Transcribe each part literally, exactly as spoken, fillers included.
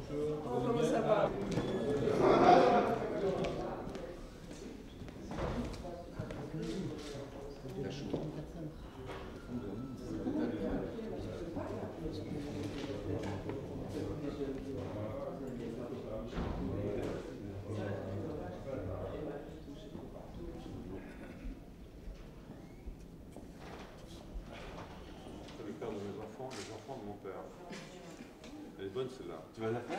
Oh, comment ça va? C'est le père de mes enfants, les enfants de mon père. Elle est bonne celle-là. Tu vas la faire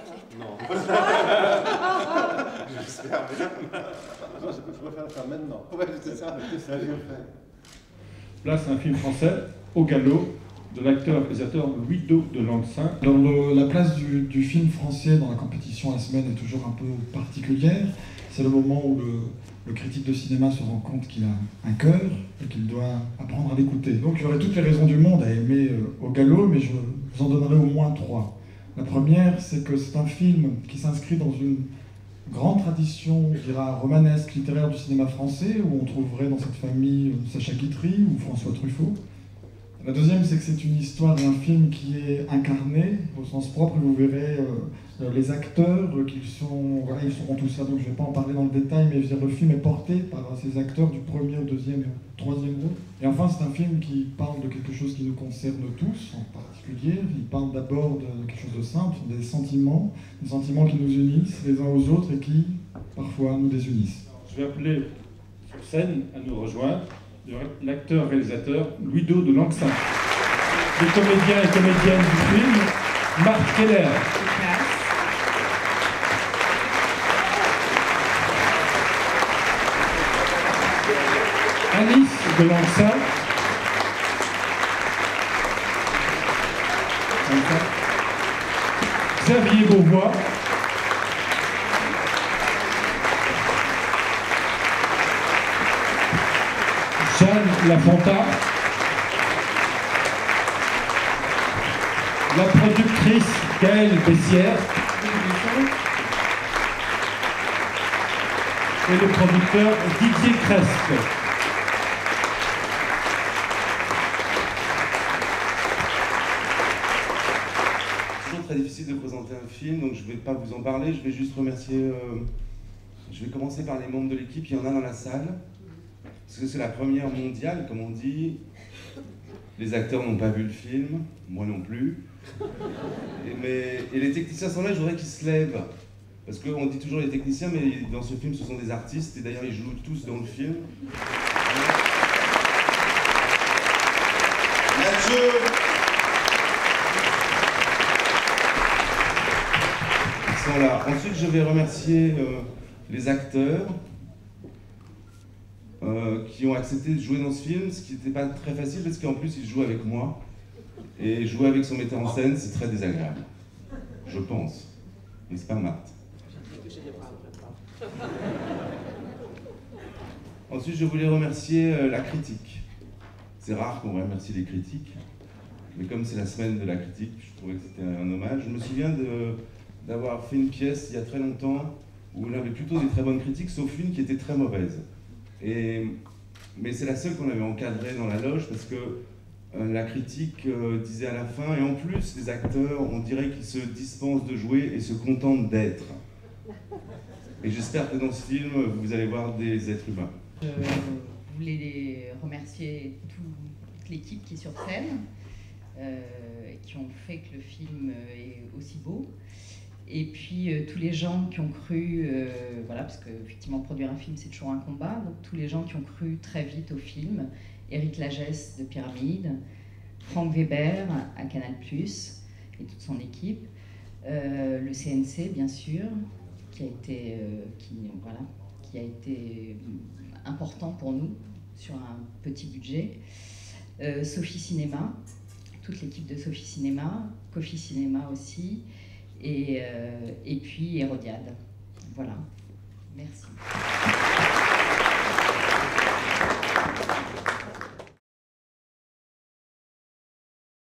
là? Non. J'espère bien. Non, je préfère faire maintenant. Ouais, c'est ça, c'est ça, je vais faire. Là, c'est un film français, Au galop, de l'acteur et réalisateur Louis-Do de Langsin. Dans le, la place du, du film français dans la compétition la semaine est toujours un peu particulière. C'est le moment où le, le critique de cinéma se rend compte qu'il a un cœur et qu'il doit apprendre à l'écouter. Donc j'aurais toutes les raisons du monde à aimer euh, Au galop, mais je vous en donnerai au moins trois. La première, c'est que c'est un film qui s'inscrit dans une grande tradition, je dirais, romanesque, littéraire du cinéma français, où on trouverait dans cette famille Sacha Guitry ou François Truffaut. La deuxième, c'est que c'est une histoire d'un film qui est incarné au sens propre. Vous verrez euh, les acteurs, euh, qu'ils sont, voilà, ils seront tous là, donc je ne vais pas en parler dans le détail, mais je veux dire, le film est porté par ces acteurs du premier au deuxième et au troisième rôle. Et enfin, c'est un film qui parle de quelque chose qui nous concerne tous, en particulier. Il parle d'abord de quelque chose de simple, des sentiments, des sentiments qui nous unissent les uns aux autres et qui, parfois, nous désunissent. Je vais appeler sur scène à nous rejoindre l'acteur-réalisateur Louis-Do de Langsin. Les comédiens et comédiennes du film, Marc Keller. Alice de Langsin. Xavier Beauvois. Jeanne Lafonta, la productrice Gaëlle Bessière et le producteur Didier Cresque. C'est toujours très difficile de présenter un film, donc je ne vais pas vous en parler, je vais juste remercier... Euh, je vais commencer par les membres de l'équipe, il y en a dans la salle. Parce que c'est la première mondiale, comme on dit. Les acteurs n'ont pas vu le film, moi non plus. Et, mais, et les techniciens sont là, je voudrais qu'ils se lèvent. Parce qu'on dit toujours les techniciens, mais dans ce film, ce sont des artistes. Et d'ailleurs, ils jouent tous dans le film. Mathieu! Ils sont là. Ensuite, je vais remercier euh, les acteurs. Euh, qui ont accepté de jouer dans ce film, ce qui n'était pas très facile parce qu'en plus ils jouent avec moi et jouer avec son metteur en scène c'est très désagréable, je pense, n'est-ce pas Marthe? Ensuite je voulais remercier euh, la critique. C'est rare qu'on remercie les critiques, mais comme c'est la semaine de la critique, je trouvais que c'était un hommage. Je me souviens d'avoir fait une pièce il y a très longtemps où on avait plutôt des très bonnes critiques, sauf une qui était très mauvaise. Et, mais c'est la seule qu'on avait encadrée dans la loge parce que euh, la critique euh, disait à la fin, et en plus les acteurs, on dirait qu'ils se dispensent de jouer et se contentent d'être. Et j'espère que dans ce film, vous allez voir des êtres humains. Je voulais remercier toute l'équipe qui est sur scène, euh, qui ont fait que le film est aussi beau. Et puis euh, tous les gens qui ont cru, euh, voilà, parce qu'effectivement produire un film c'est toujours un combat, donc tous les gens qui ont cru très vite au film, Éric Lagesse de Pyramide, Franck Weber à Canal plus, et toute son équipe, euh, le C N C bien sûr, qui a été, euh, qui, voilà, qui a été important pour nous sur un petit budget, euh, Sophie Cinéma, toute l'équipe de Sophie Cinéma, Kofi Cinéma aussi, Et, euh, et puis Hérodiade. Voilà. Merci.